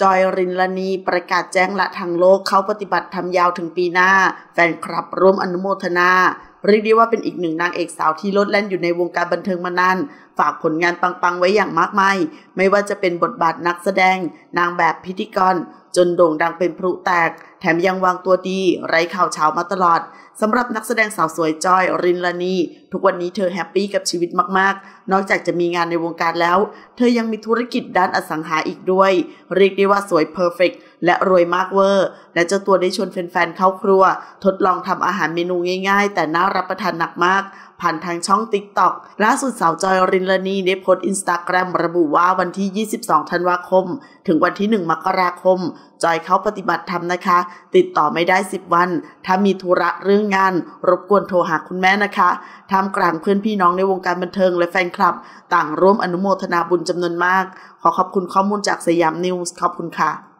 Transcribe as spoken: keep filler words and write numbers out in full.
จอยรินลานีประกาศแจ้งละทางโลกเข้าปฏิบัติธรรมยาวถึงปีหน้าแฟนคลับร่วมอนุโมทนาเรียกได้ว่าเป็นอีกหนึ่งนางเอกสาวที่โลดแล่นอยู่ในวงการบันเทิงมานานฝากผลงานปังๆไว้อย่างมากมายไม่ว่าจะเป็นบทบาทนักแสดงนางแบบพิธีกรจนโด่งดังเป็นพลุแตกแถมยังวางตัวดีไร้ข่าวเช้ามาตลอดสำหรับนักแสดงสาวสวยจอยรินลานีทุกวันนี้เธอแฮปปี้กับชีวิตมากๆนอกจากจะมีงานในวงการแล้วเธอยังมีธุรกิจด้านอสังหาอีกด้วยเรียกได้ว่าสวยเพอร์เฟกต์และรวยมากเวอร์และเจ้าตัวได้ชวนแฟนๆเข้าครัวทดลองทำอาหารเมนูง่ายๆแต่น่ารับประทานหนักมากผ่านทางช่อง ติ๊กต็อก ล่าสุดสาวจอยรินลานีได้โพสต์ อินสตาแกรม ระบุว่าวันที่ยี่สิบสองธันวาคมถึงวันที่หนึ่งมกราคมจอยเข้าปฏิบัติธรรมนะคะติดต่อไม่ได้สิบวันถ้ามีธุระเรื่องงานรบกวนโทรหาคุณแม่นะคะท่ามกลางเพื่อนพี่น้องในวงการบันเทิงและแฟนคลับต่างร่วมอนุโมทนาบุญจำนวนมากขอขอบคุณข้อมูลจากสยามนิวส์ขอบคุณค่ะ